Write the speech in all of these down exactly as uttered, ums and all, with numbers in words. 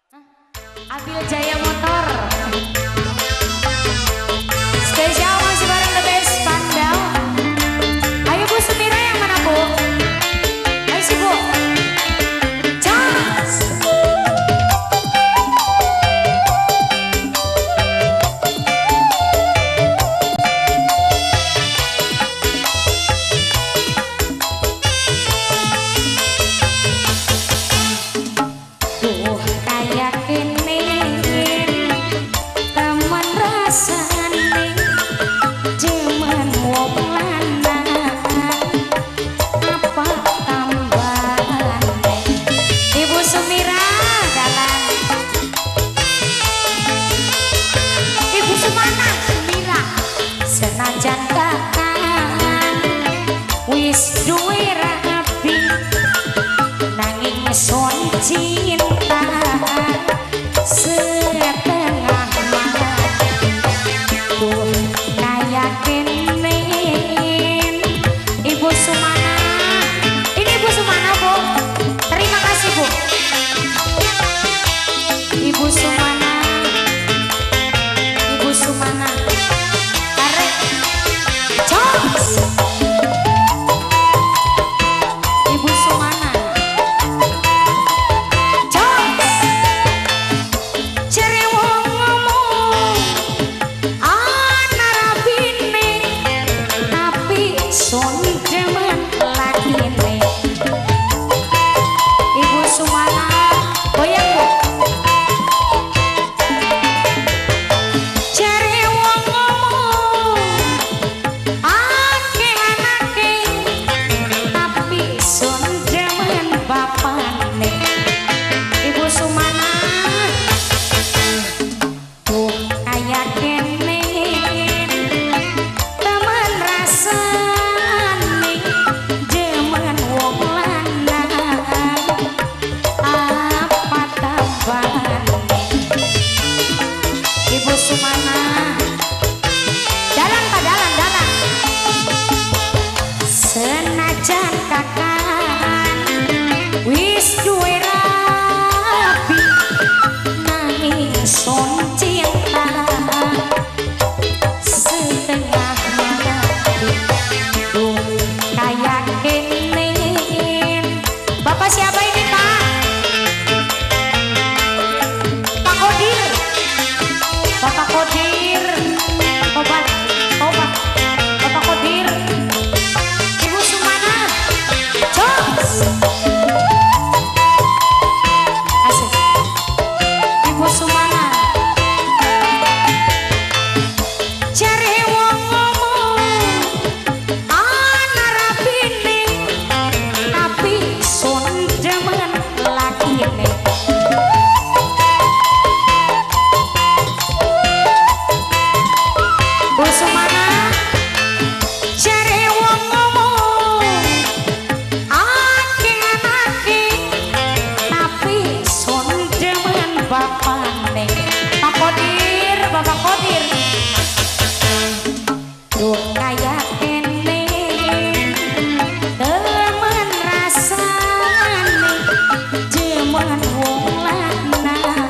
Abil Jaya Motor. Spesial masih bareng The Best Pandau. Ayo Bu Semira yang mana Bu? Ayo si Bu. Cas. Tuh kayak gini teman rasane jemen wong lanang apa tambahane Ibu Sumira dalam Ibu Sumana Sumira senajan kakang wis duwe rapi nanging son cinta setengah mati tuh kayak gini Ibu Sumana. Ini Ibu Sumana Bu, terima kasih Bu Ibu Sumana. Ibu Sumana tarik jos Ibu Sumana jos cere wong ngomong ana rabine tapi son demen lakine Ibu Sumana goyang Bu. Cere wong ngomong ake anake tapi son demen bapane Ibu Sumana. Tuh kayak gini temen rasane jemen wong lanang apa tambahane Ibu Sumana. Dalam tak dalam dalam senajan kakan wis duwe rapi nanging son cinta setengah mati tuh kayak gini. Bapak siapa ini Pak? Pak Kodir. Bapak Kodir. Obat, obat. Bapak Kodir. Ibu Sumana. Jos. Asik. Ibu Sumana. Cari wong ngomong ana rapine tapi son demen lakine Bu Sumana. Cari wong ngomong ake anake tapi son demen bapane Pak Kodir. Bapak Kodir. Duh kayak gini temen rasane jemen wong lanang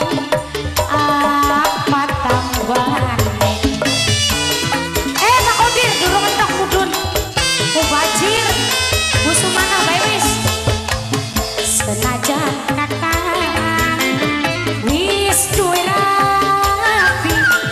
apa tambahane. Eh Pak Kodir durung entok mudun mubajir Bu Sumana bae wis senajan kakang wis duwe rapi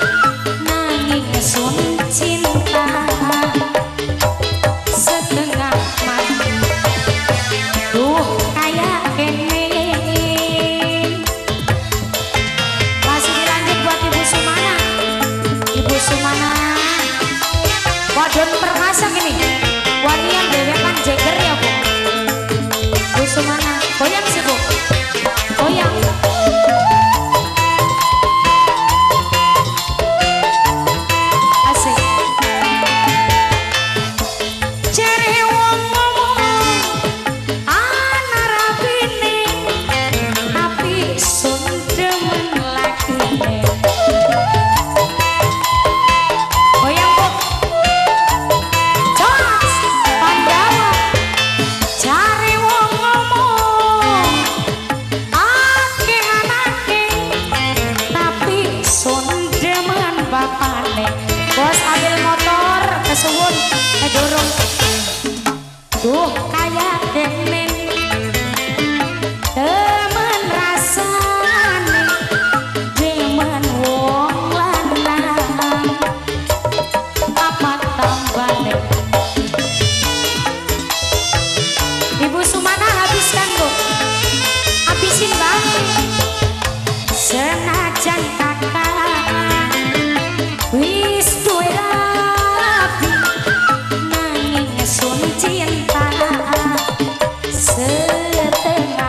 cinta setengah